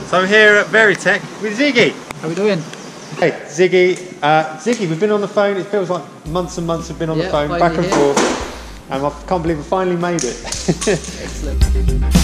So here at Veritech with Ziggy. How we doing? Hey, Ziggy. Ziggy, we've been on the phone. It feels like months and months have been on the phone, back and forth. And I can't believe we finally made it. Excellent.